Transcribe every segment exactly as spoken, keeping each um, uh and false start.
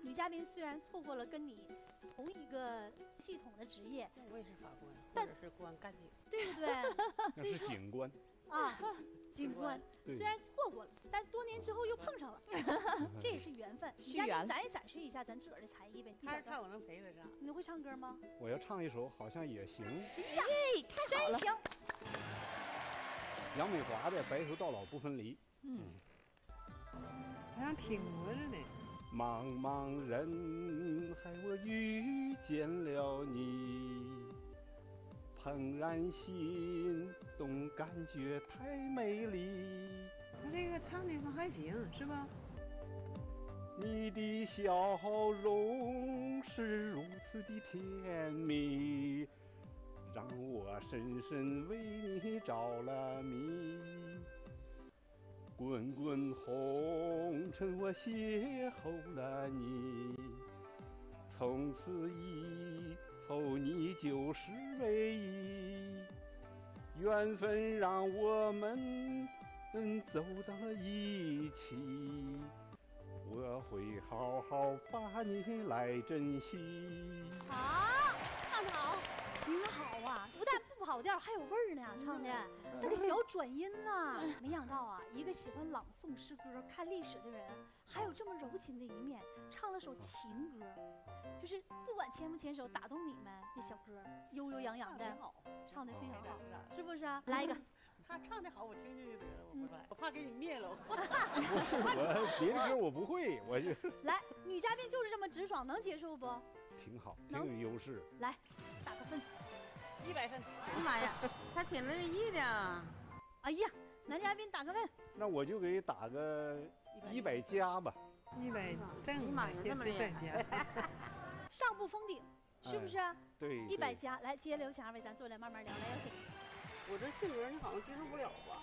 女嘉宾虽然错过了跟你同一个系统的职业， 我也是法官， 但或者是公安干警， 对不对？ 那是警官啊，警官。虽然错过了，但多年之后又碰上了，这也是缘分。女嘉宾，咱也展示一下咱自个儿的才艺呗。 他唱我能陪他唱。 你会唱歌吗？ 我要唱一首好像也行。 哎呀，太好了，真行。 杨美华的《白头到老不分离》。 嗯，好像听过着呢。 茫茫人海，我遇见了你，怦然心动，感觉太美丽。 他这个唱的还行，是吧？ 你的笑容是如此的甜蜜，让我深深为你着了迷。滚滚红尘，我邂逅了你，从此以后你就是唯一，缘分让我们走到了一起，我会好好把你来珍惜。 好，唱得好，挺好啊，不但不跑调，还有味儿呢，唱的那个小转音呐、啊。没想到啊，一个喜欢朗诵诗歌、看历史的人，还有这么柔情的一面，唱了首情歌，就是不管牵不牵手，打动你们这小歌，悠悠扬扬的，唱得非常好，是不是啊？来一个。 他唱的好，我听听就得了，我不来，我怕给你灭了。 不是我别的歌我不会，我就来，女嘉宾就是这么直爽，能接受不？ 挺好，挺有优势。 来，打个分， 一百分。 哎呀妈呀，他挺乐意的。 哎呀，男嘉宾打个分， 那我就给打个一百加吧。 一百正妈呀，这么厉害！ 上不封顶，是不是？ 哎、对， 一百加。来，接刘强为咱坐来慢慢聊，来有请。 我这性格你好像接受不了吧？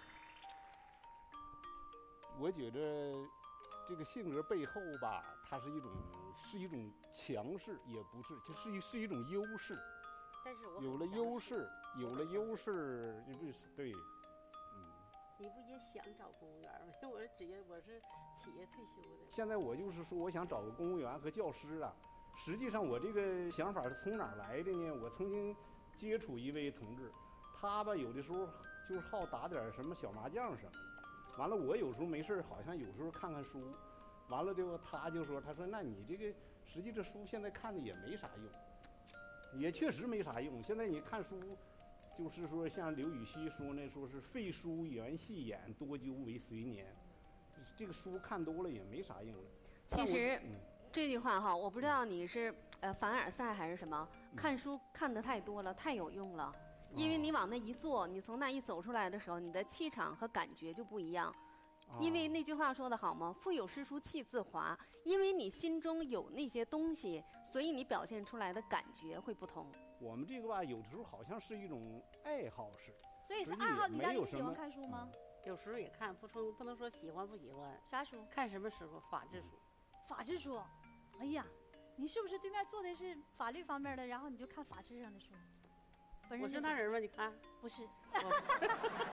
我觉着这个性格背后吧，它是一种是一种强势，也不是，就是一是一种优势。 但是我有了优势，有了优势，就是对，嗯。 你不也想找公务员吗？因为我是职业，我是企业退休的。 现在我就是说，我想找个公务员和教师啊。实际上，我这个想法是从哪儿来的呢？我曾经接触一位同志。他吧，有的时候就是好打点什么小麻将什么，完了我有时候没事好像有时候看看书，完了就他就说，他说那你这个实际这书现在看的也没啥用，也确实没啥用。现在你看书，就是说像刘禹锡说那说是废书原细眼，多究为随年，这个书看多了也没啥用了。 其实、嗯、这句话哈，我不知道你是呃凡尔赛还是什么，看书看得太多了，太有用了。因为你往那一坐，你从那一走出来的时候，你的气场和感觉就不一样。因为那句话说得好吗？腹有诗书气自华。因为你心中有那些东西，所以你表现出来的感觉会不同。 我们这个吧，有的时候好像是一种爱好似的。 所以是爱好。女嘉宾喜欢看书吗？ 有时候也看，不说不能说喜欢不喜欢。 啥书？ 看什么书？法制书。 法制书。哎呀，你是不是对面坐的是法律方面的，然后你就看法制上的书？ 我是那人吗？你看， 不是。